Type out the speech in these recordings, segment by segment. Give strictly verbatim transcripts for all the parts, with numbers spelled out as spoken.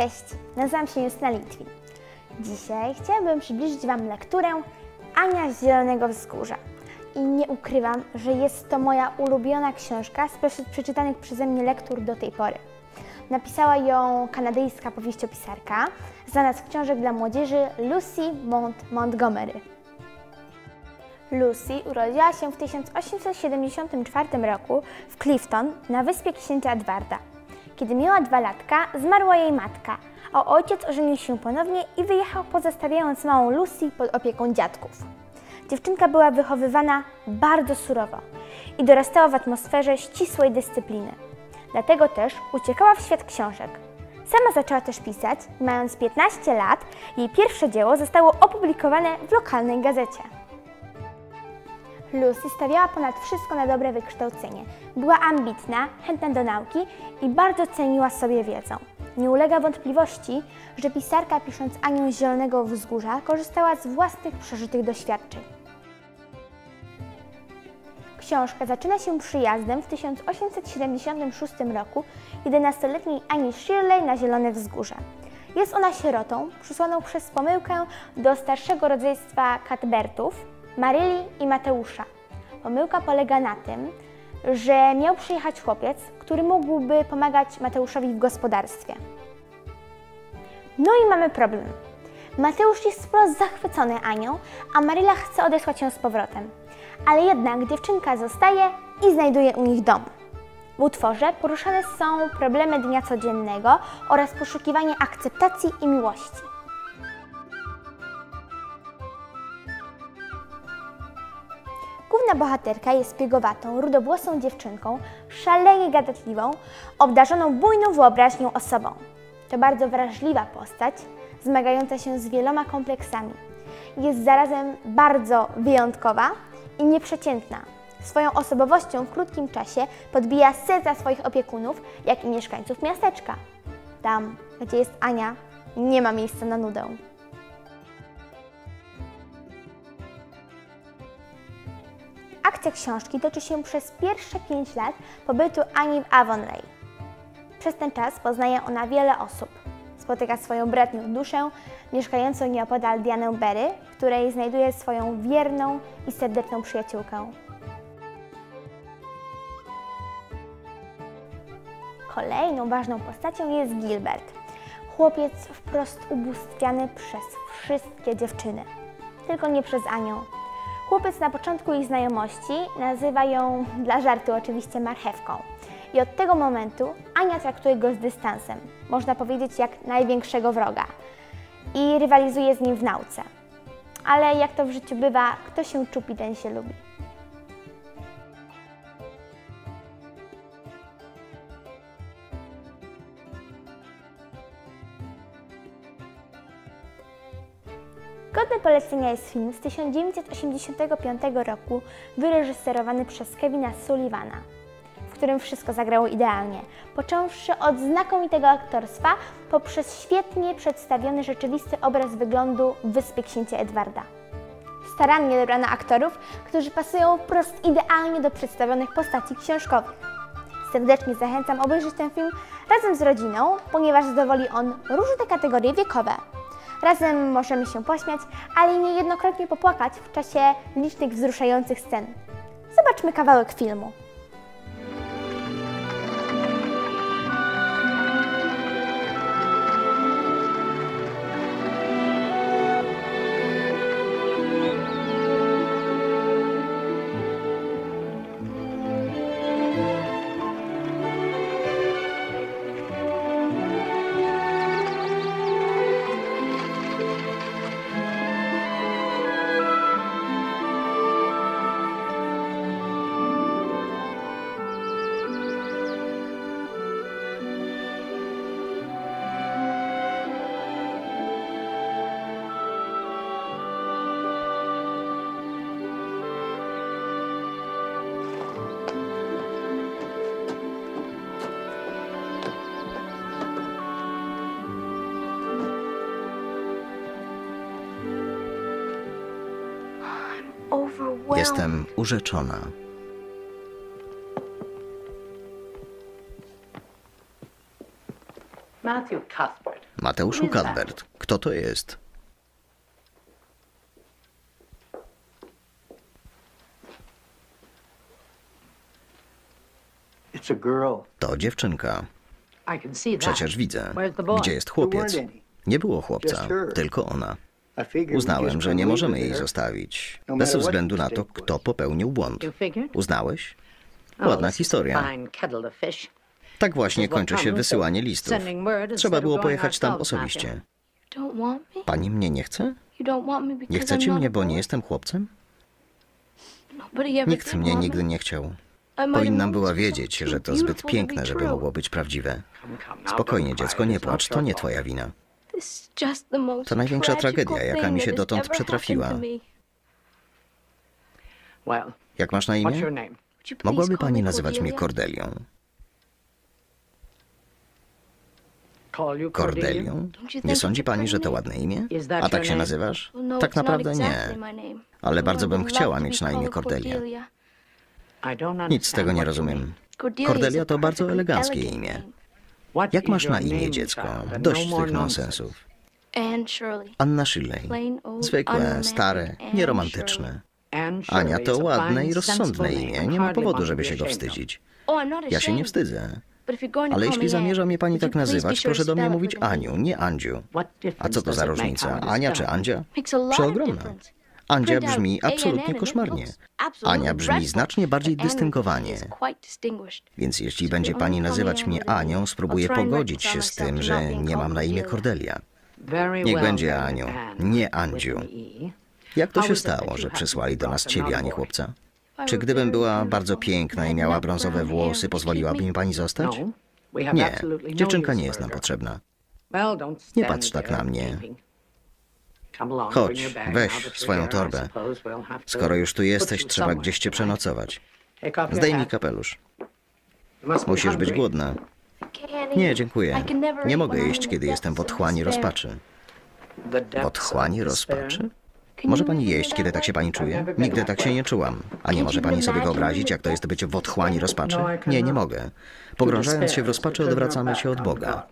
Cześć, nazywam się Justyna Litwin. Dzisiaj chciałabym przybliżyć Wam lekturę Ania z Zielonego Wzgórza. I nie ukrywam, że jest to moja ulubiona książka spośród przeczytanych przeze mnie lektur do tej pory. Napisała ją kanadyjska powieściopisarka, znana z książek dla młodzieży Lucy Maud Montgomery. Lucy urodziła się w tysiąc osiemset siedemdziesiątym czwartym roku w Clifton na wyspie księcia Edwarda. Kiedy miała dwa latka, zmarła jej matka, a ojciec ożenił się ponownie i wyjechał, pozostawiając małą Lucy pod opieką dziadków. Dziewczynka była wychowywana bardzo surowo i dorastała w atmosferze ścisłej dyscypliny. Dlatego też uciekała w świat książek. Sama zaczęła też pisać i mając piętnaście lat, jej pierwsze dzieło zostało opublikowane w lokalnej gazecie. Lucy stawiała ponad wszystko na dobre wykształcenie. Była ambitna, chętna do nauki i bardzo ceniła sobie wiedzę. Nie ulega wątpliwości, że pisarka, pisząc Anię z Zielonego Wzgórza, korzystała z własnych przeżytych doświadczeń. Książka zaczyna się przyjazdem w tysiąc osiemset siedemdziesiątym szóstym roku jedenastoletniej Ani Shirley na Zielone Wzgórze. Jest ona sierotą, przysłaną przez pomyłkę do starszego rodzeństwa Cuthbertów, Maryli i Mateusza. Pomyłka polega na tym, że miał przyjechać chłopiec, który mógłby pomagać Mateuszowi w gospodarstwie. No i mamy problem. Mateusz jest wprost zachwycony Anią, a Maryla chce odesłać ją z powrotem. Ale jednak dziewczynka zostaje i znajduje u nich dom. W utworze poruszane są problemy dnia codziennego oraz poszukiwanie akceptacji i miłości. Główna bohaterka jest piegowatą, rudowłosą dziewczynką, szalenie gadatliwą, obdarzoną bujną wyobraźnią osobą. To bardzo wrażliwa postać, zmagająca się z wieloma kompleksami. Jest zarazem bardzo wyjątkowa i nieprzeciętna. Swoją osobowością w krótkim czasie podbija serca swoich opiekunów, jak i mieszkańców miasteczka. Tam, gdzie jest Ania, nie ma miejsca na nudę. Akcja książki toczy się przez pierwsze pięć lat pobytu Ani w Avonlea. Przez ten czas poznaje ona wiele osób. Spotyka swoją bratnią duszę, mieszkającą nieopodal Dianę Barry, w której znajduje swoją wierną i serdeczną przyjaciółkę. Kolejną ważną postacią jest Gilbert, chłopiec wprost ubóstwiany przez wszystkie dziewczyny, tylko nie przez Anię. Chłopiec na początku ich znajomości nazywa ją, dla żartu oczywiście, marchewką. I od tego momentu Ania traktuje go z dystansem, można powiedzieć jak największego wroga. I rywalizuje z nim w nauce. Ale jak to w życiu bywa, kto się czupi, ten się lubi. Godny polecenia jest film z tysiąc dziewięćset osiemdziesiątego piątego roku, wyreżyserowany przez Kevina Sullivana, w którym wszystko zagrało idealnie, począwszy od znakomitego aktorstwa, poprzez świetnie przedstawiony rzeczywisty obraz wyglądu wyspy księcia Edwarda. Starannie dobrano aktorów, którzy pasują wprost idealnie do przedstawionych postaci książkowych. Serdecznie zachęcam obejrzeć ten film razem z rodziną, ponieważ zadowoli on różne kategorie wiekowe. Razem możemy się pośmiać, ale i niejednokrotnie popłakać w czasie licznych wzruszających scen. Zobaczmy kawałek filmu. Jestem urzeczona. Mateuszu Cuthbert, kto to jest? To dziewczynka. Przecież widzę. Gdzie jest chłopiec? Nie było chłopca, tylko ona. Uznałem, że nie możemy jej zostawić, bez względu na to, kto popełnił błąd. Uznałeś? Ładna historia. Tak właśnie kończy się wysyłanie listów. Trzeba było pojechać tam osobiście. Pani mnie nie chce? Nie chcecie mnie, bo nie jestem chłopcem? Nikt mnie nigdy nie chciał. Powinnam była wiedzieć, że to zbyt piękne, żeby mogło być prawdziwe. Spokojnie, dziecko, nie płacz, to nie twoja wina. To największa tragedia, jaka mi się dotąd przytrafiła. Jak masz na imię? Mogłaby pani nazywać mnie Cordelią? Cordelią? Nie sądzi pani, że to ładne imię? A tak się nazywasz? Tak naprawdę nie. Ale bardzo bym chciała mieć na imię Cordelia. Nic z tego nie rozumiem. Cordelia to bardzo eleganckie imię. Jak masz na imię, dziecko? Dość tych nonsensów. Anna Shirley. Zwykłe, stare, nieromantyczne. Ania to ładne i rozsądne imię. Nie ma powodu, żeby się go wstydzić. Ja się nie wstydzę. Ale jeśli zamierza mnie pani tak nazywać, proszę do mnie mówić Aniu, nie Andziu. A co to za różnica? Ania czy Andzia? Przeogromna. Andzia brzmi absolutnie koszmarnie. Ania brzmi znacznie bardziej dystyngowanie. Więc jeśli będzie pani nazywać mnie Anią, spróbuję pogodzić się z tym, że nie mam na imię Cordelia. Niech będzie Aniu, nie Andziu. Jak to się stało, że przysłali do nas ciebie, a nie chłopca? Czy gdybym była bardzo piękna i miała brązowe włosy, pozwoliłaby mi pani zostać? Nie, dziewczynka nie jest nam potrzebna. Nie patrz tak na mnie. Chodź, weź swoją torbę. Skoro już tu jesteś, trzeba gdzieś cię przenocować. Zdejmij kapelusz. Musisz być głodna. Nie, dziękuję. Nie mogę jeść, kiedy jestem w otchłani rozpaczy. W otchłani rozpaczy? Może pani jeść, kiedy tak się pani czuje? Nigdy tak się nie czułam. A nie może pani sobie wyobrazić, jak to jest być w otchłani rozpaczy? Nie, nie mogę. Pogrążając się w rozpaczy, odwracamy się od Boga.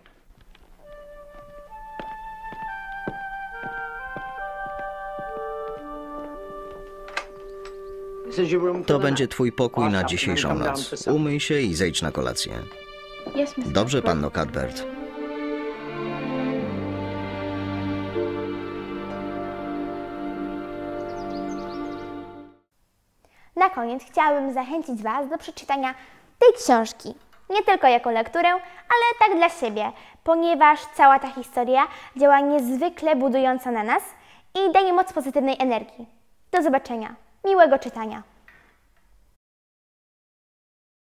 To będzie twój pokój na dzisiejszą noc. Umyj się i zejdź na kolację. Dobrze, panno Cuthbert. Na koniec chciałabym zachęcić Was do przeczytania tej książki. Nie tylko jako lekturę, ale tak dla siebie, ponieważ cała ta historia działa niezwykle budująco na nas i daje moc pozytywnej energii. Do zobaczenia. Miłego czytania.